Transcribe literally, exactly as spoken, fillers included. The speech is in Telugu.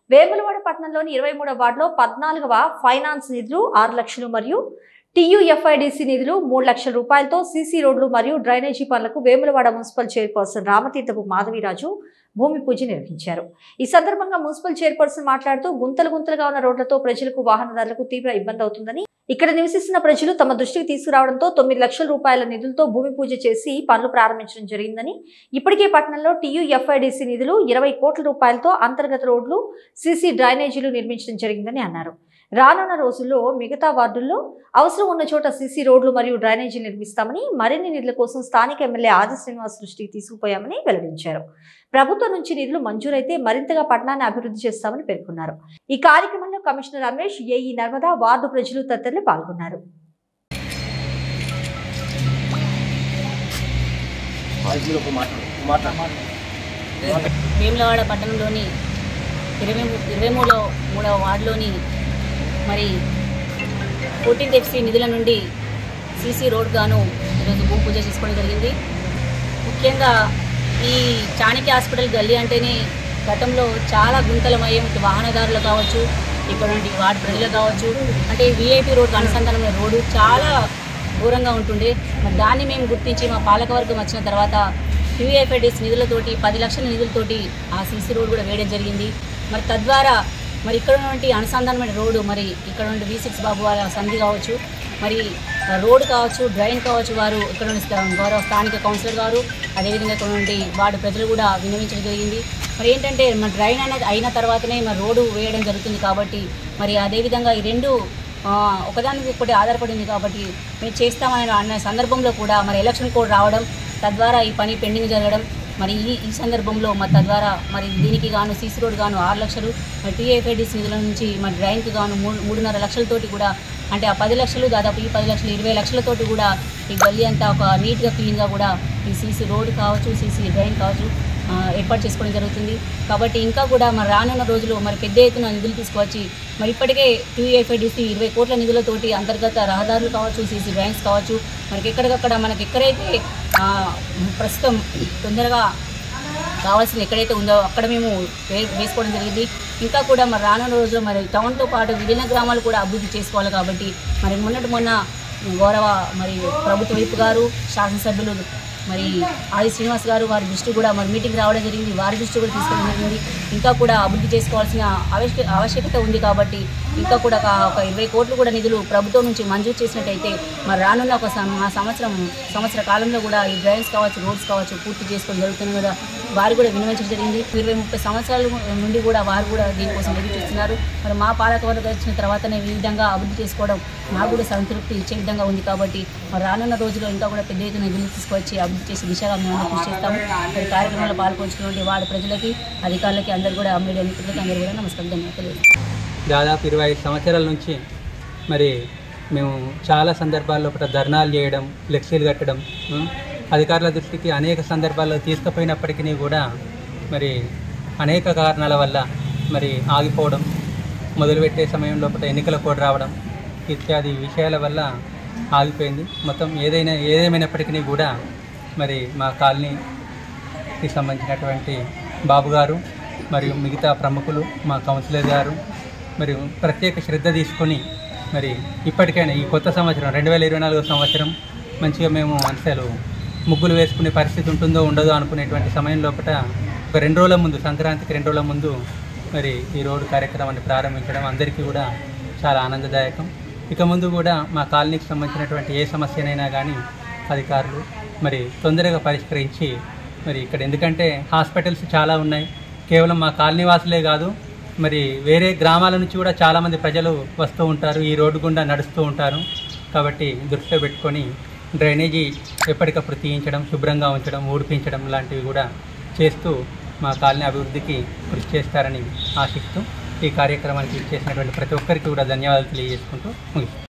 వేములవాడ పట్టణంలోని ఇరవై మూడవ వార్డులో పద్నాలుగవ ఫైనాన్స్ నిధులు ఆరు లక్షలు మరియు టీయూఎఫ్ఐడిసి నిధులు మూడు లక్షల రూపాయలతో సీసీ రోడ్లు మరియు డ్రైనేజీ పనులకు వేములవాడ మున్సిపల్ చైర్పర్సన్ రామతీర్థపు మాధవిరాజు భూమి పూజ నిర్వహించారు। ఈ సందర్భంగా మున్సిపల్ చైర్పర్సన్ మాట్లాడుతూ గుంతలు గుంతలుగా ఉన్న రోడ్లతో ప్రజలకు వాహనదారులకు తీవ్ర ఇబ్బంది అవుతుందని, ఇక్కడ నివసిస్తున్న ప్రజలు తమ దృష్టికి తీసుకురావడంతో తొమ్మిది లక్షల రూపాయల నిధులతో భూమి పూజ చేసి పనులు ప్రారంభించడం జరిగిందని, ఇప్పటికే పట్టణంలో టీయూఎఫ్ఐడిసి నిధులు ఇరవై కోట్ల రూపాయలతో అంతర్గత రోడ్లు, సీసీ డ్రైనేజీలు నిర్మించడం జరిగిందని అన్నారు। రానున్న రోజుల్లో మిగతా వార్డుల్లో అవసరం ఉన్న చోట సీసీ రోడ్లు మరియు డ్రైనేజీలు నిర్మిస్తామని, మరిన్ని నిధుల కోసం స్థానిక ఎమ్మెల్యే ఆది శ్రీనివాస్ దృష్టికి తీసుకుపోయామని వెల్లడించారు। ప్రభుత్వం నుంచి నిధులు మంజూరైతే మరింతగా పట్టణాన్ని అభివృద్ధి చేస్తామని పేర్కొన్నారు। ఈ కార్యక్రమంలో commissioner Ramesh, AE Narmada, ward ప్రజలు తదితరులు పాల్గొన్నారు। వేములవాడ పట్టణంలోని ఇరవై ఇరవై మూడో మూడవ వార్డులోని మరి ఫోర్టీన్త్ ఎఫ్సీ నిధుల నుండి సీసీ రోడ్ గాను ఈరోజు భూమి పూజ చేసుకోవడం జరిగింది। ముఖ్యంగా ఈ చాణక్య హాస్పిటల్ గల్లీ అంటేనే గతంలో చాలా గుంతలమయం, ఇటు వాహనదారులు కావచ్చు, ఇక్కడ నుండి వార్డు ప్రజలు కావచ్చు, అంటే వీఐపీ రోడ్డు అనుసంధానమైన రోడ్డు చాలా దూరంగా ఉంటుండే। మరి దాన్ని మేము గుర్తించి మా పాలకవర్గం వచ్చిన తర్వాత టీయూఎఫ్ఐడిసి నిధులతోటి పది లక్షల నిధులతోటి ఆ సీసీ రోడ్ కూడా వేయడం జరిగింది। మరి తద్వారా మరి ఇక్కడ నుండి అనుసంధానమైన రోడ్డు, మరి ఇక్కడ నుండి వి సిక్స్ బాబు వాళ్ళ సంధి కావచ్చు, మరి రోడ్ కావచ్చు, డ్రైన్ కావచ్చు, వారు ఇక్కడ నుండి గౌరవ స్థానిక కౌన్సిలర్ గారు, అదేవిధంగా ఇక్కడ నుండి వార్డు ప్రజలు కూడా విన్నవించడం జరిగింది। మరి ఏంటంటే మరి డ్రైన్ అనేది అయిన తర్వాతనే మరి రోడ్డు వేయడం జరుగుతుంది కాబట్టి, మరి అదేవిధంగా ఈ రెండు ఒకదానికి ఒకటి ఆధారపడింది కాబట్టి మేము చేస్తామని అన్న సందర్భంలో కూడా మరి ఎలక్షన్ కోడ్ రావడం, తద్వారా ఈ పని పెండింగ్ జరగడం, మరి ఈ ఈ సందర్భంలో మరి తద్వారా మరి దీనికి గాను సీసీ రోడ్ గాను ఆరు లక్షలు, మరి టీఎఫ్ఐడిసి నిధుల నుంచి మరి డ్రైన్కి గాను మూడు మూడున్నర లక్షలతోటి కూడా, అంటే ఆ పది లక్షలు దాదాపు ఈ పది లక్షలు ఇరవై లక్షలతోటి కూడా ఈ గల్లీ అంతా ఒక నీట్గా క్లీన్గా కూడా ఈ సీసీ రోడ్ కావచ్చు, సీసీ డ్రైన్ కావచ్చు ఏర్పాటు చేసుకోవడం జరుగుతుంది। కాబట్టి ఇంకా కూడా మరి రానున్న రోజులు మరి పెద్ద ఎత్తున నిధులు తీసుకువచ్చి మరి ఇప్పటికే టీయూఎఫ్ఐడిసి ఇరవై కోట్ల నిధులతోటి అంతర్గత రహదారులు కావచ్చు, సీసీ డ్రైన్స్ కావచ్చు, మనకి ఎక్కడికక్కడ మనకి ఎక్కడైతే ప్రస్తుతం తొందరగా కావాల్సింది ఎక్కడైతే ఉందో అక్కడ మేము వే వేసుకోవడం జరిగింది। ఇంకా కూడా మరి రానున్న రోజుల్లో మరి టౌన్తో పాటు విభిన్న గ్రామాలు కూడా అభివృద్ధి చేసుకోవాలి కాబట్టి మరి మొన్నటి మొన్న గౌరవ మరి ప్రభుత్వ వైపు గారు, శాసనసభ్యులు మరి ఆది శ్రీనివాస్ గారు వారి దృష్టి కూడా మరి మీటింగ్ రావడం జరిగింది, వారి దృష్టి కూడా తీసుకోవడం జరిగింది। ఇంకా కూడా అభివృద్ధి చేసుకోవాల్సిన ఆవశ్యక ఆవశ్యకత ఉంది కాబట్టి ఇంకా కూడా ఒక ఇరవై కోట్లు కూడా నిధులు ప్రభుత్వం నుంచి మంజూరు చేసినట్టయితే మరి రానున్న ఒక సంవత్సరం సంవత్సర కాలంలో కూడా ఈ డ్రైన్స్ కావచ్చు, రోడ్స్ కావచ్చు పూర్తి చేసుకోవడం జరుగుతుంది కదా, వారు కూడా వినియోగించడం జరిగింది। ఇరవై ముప్పై సంవత్సరాల నుండి కూడా వారు కూడా దీనికోసం ఎదురు చూస్తున్నారు। మరి మా పాలకవర్గం వచ్చిన తర్వాతనే ఈ విధంగా అభివృద్ధి చేసుకోవడం నాకు కూడా సంతృప్తి ఇచ్చే విధంగా ఉంది కాబట్టి మరి రానున్న రోజుల్లో ఇంకా కూడా పెద్ద ఎత్తున నిధులు తీసుకొచ్చి అభివృద్ధి చేసే దిశగా మేము కృషి చేస్తాము। మరి కార్యక్రమంలో పాల్పంచుకున్నటువంటి వార్డు ప్రజలకి, అధికారులకి, అందరూ కూడా మీడియా మిత్రులకి అందరూ కూడా నమస్కారం ధన్యవాదాలు। దాదాపు ఇరవై ఐదు సంవత్సరాల నుంచి మరి మేము చాలా సందర్భాల్లో ఒకటి ధర్నాలు చేయడం, ఫ్లెక్సీలు కట్టడం, అధికారుల దృష్టికి అనేక సందర్భాల్లో తీసుకుపోయినప్పటికీ కూడా మరి అనేక కారణాల వల్ల మరి ఆగిపోవడం, మొదలుపెట్టే సమయంలో ఒకటి ఎన్నికల కోడ్ రావడం ఇత్యాది విషయాల వల్ల ఆగిపోయింది మొత్తం। ఏదైనా ఏదేమైనప్పటికీ కూడా మరి మా కాలనీకి సంబంధించినటువంటి బాబు గారు మరియు మిగతా ప్రముఖులు, మా కౌన్సిలర్ గారు మరియు ప్రత్యేక శ్రద్ధ తీసుకొని మరి ఇప్పటికైనా ఈ కొత్త సంవత్సరం రెండు వేల ఇరవై నాలుగో సంవత్సరం మంచిగా మేము అసలు ముగ్గులు వేసుకునే పరిస్థితి ఉంటుందో ఉండదో అనుకునేటువంటి సమయం లోపల ఒక రెండు రోజుల ముందు, సంక్రాంతికి రెండు రోజుల ముందు మరి ఈ రోడ్డు కార్యక్రమాన్ని ప్రారంభించడం అందరికీ కూడా చాలా ఆనందదాయకం। ఇక ముందు కూడా మా కాలనీకి సంబంధించినటువంటి ఏ సమస్యనైనా కానీ అధికారులు మరి తొందరగా పరిష్కరించి మరి ఇక్కడ, ఎందుకంటే హాస్పిటల్స్ చాలా ఉన్నాయి, కేవలం మా కాలనీ వాసులే కాదు మరి వేరే గ్రామాల నుంచి కూడా చాలామంది ప్రజలు వస్తూ ఉంటారు, ఈ రోడ్డు గుండా నడుస్తూ ఉంటారు। కాబట్టి దృష్టిలో పెట్టుకొని డ్రైనేజీ ఎప్పటికప్పుడు తీయించడం, శుభ్రంగా ఉంచడం, ఊడిపించడం లాంటివి కూడా చేస్తూ మా కాలనీ అభివృద్ధికి కృషి చేస్తారని ఆశిస్తూ ఈ కార్యక్రమానికి చేసినటువంటి ప్రతి ఒక్కరికి కూడా ధన్యవాదాలు తెలియజేసుకుంటూ ముగిస్తాను।